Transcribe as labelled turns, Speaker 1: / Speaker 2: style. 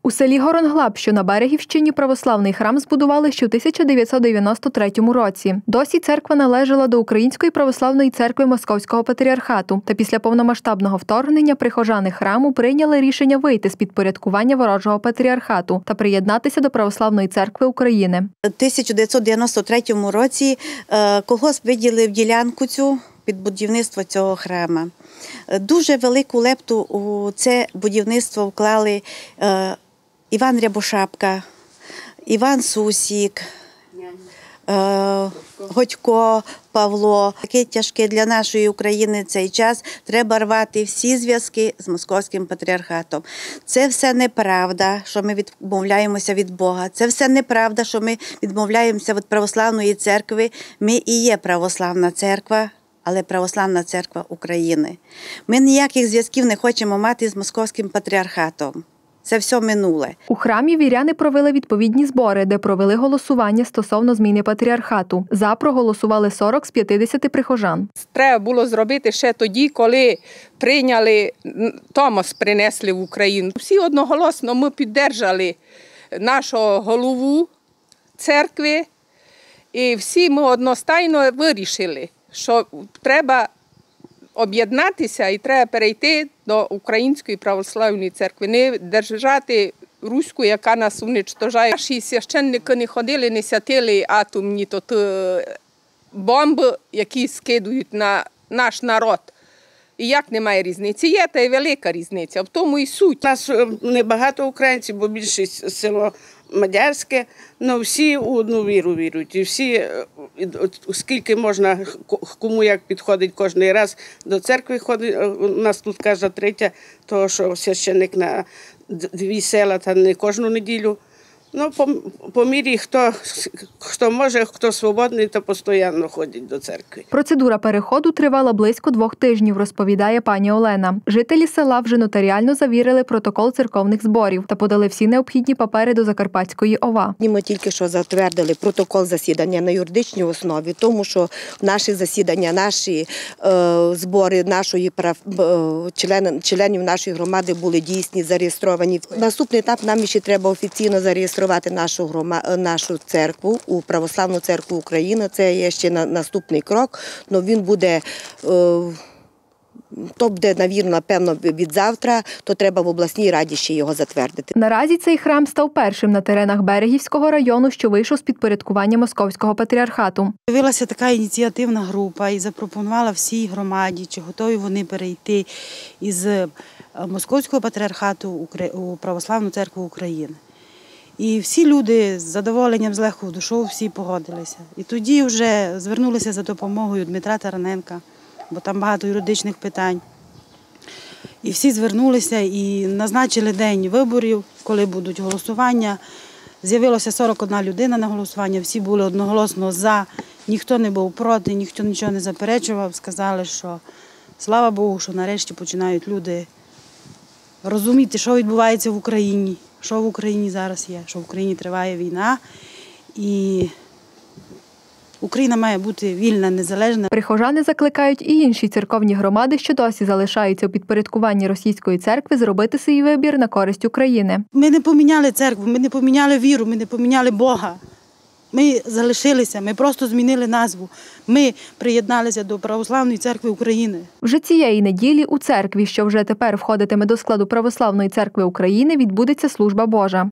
Speaker 1: У селі Горонглаб, що на Берегівщині, православний храм збудували ще у 1993 році. Досі церква належала до Української православної церкви Московського патріархату. Та після повномасштабного вторгнення прихожани храму прийняли рішення вийти з підпорядкування ворожого патріархату та приєднатися до Православної церкви України.
Speaker 2: У 1993 році колгосп виділив ділянку цю під будівництво цього храму. Дуже велику лепту у це будівництво вклали Іван Рябошапка, Іван Сусік, Годько Павло. Такий тяжкий для нашої України цей час. Треба рвати всі зв'язки з Московським патріархатом. Це все неправда, що ми відмовляємося від Бога. Це все неправда, що ми відмовляємося від православної церкви. Ми і є православна церква, але Православна церква України. Ми ніяких зв'язків не хочемо мати з Московським патріархатом. Це все минуле.
Speaker 1: У храмі віряни провели відповідні збори, де провели голосування стосовно зміни патріархату. За проголосували 40 з 50 прихожан.
Speaker 3: Треба було зробити ще тоді, коли прийняли, Томос принесли в Україну. Всі одноголосно ми підтримали нашого голову церкви і всі ми одностайно вирішили, що треба об'єднатися і треба перейти до Української православної церкви, не держати руську, яка нас уничтожає. Наші священники не ходили, не святили атомні бомби, які скидують на наш народ. І як немає різниці? Є, та й велика різниця, в тому і суть.
Speaker 4: У нас небагато українців, бо більшість село Мадярське, але всі у одну віру вірують. І всі, скільки можна, кому як підходить кожен раз до церкви ходить. У нас тут кожна третя, того, що священник на 2 села, та не кожну неділю. Ну, по мірі, хто може, хто свободний, то постійно ходить до церкви.
Speaker 1: Процедура переходу тривала близько 2 тижнів, розповідає пані Олена. Жителі села вже нотаріально завірили протокол церковних зборів та подали всі необхідні папери до Закарпатської ОВА.
Speaker 5: Ми тільки що затвердили протокол засідання на юридичній основі, тому що наші засідання, наші збори членів нашої громади були дійсні, зареєстровані. Наступний етап нам ще треба офіційно зареєструвати нашу церкву, у Православну церкву України. Це є ще наступний крок, але він буде, то буде, напевно, від завтра, то треба в обласній раді ще його затвердити.
Speaker 1: Наразі цей храм став першим на теренах Берегівського району, що вийшов з підпорядкування Московського патріархату.
Speaker 6: З'явилася така ініціативна група і запропонувала всій громаді, чи готові вони перейти із Московського патріархату у Православну церкву України. І всі люди з задоволенням, з легкою душою всі погодилися. І тоді вже звернулися за допомогою Дмитра Тараненка, бо там багато юридичних питань. І всі звернулися і назначили день виборів, коли будуть голосування. З'явилося 41 людина на голосування, всі були одноголосно за, ніхто не був проти, ніхто нічого не заперечував. Сказали, що слава Богу, що нарешті починають люди розуміти, що відбувається в Україні. Що в Україні зараз є, що в Україні триває війна, і Україна має бути вільна, незалежна.
Speaker 1: Прихожани закликають і інші церковні громади, що досі залишаються у підпорядкуванні російської церкви, зробити свій вибір на користь України.
Speaker 6: Ми не поміняли церкву, ми не поміняли віру, ми не поміняли Бога. Ми залишилися, ми просто змінили назву. Ми приєдналися до Православної церкви України.
Speaker 1: Вже цієї неділі у церкві, що вже тепер входитиме до складу Православної церкви України, відбудеться служба Божа.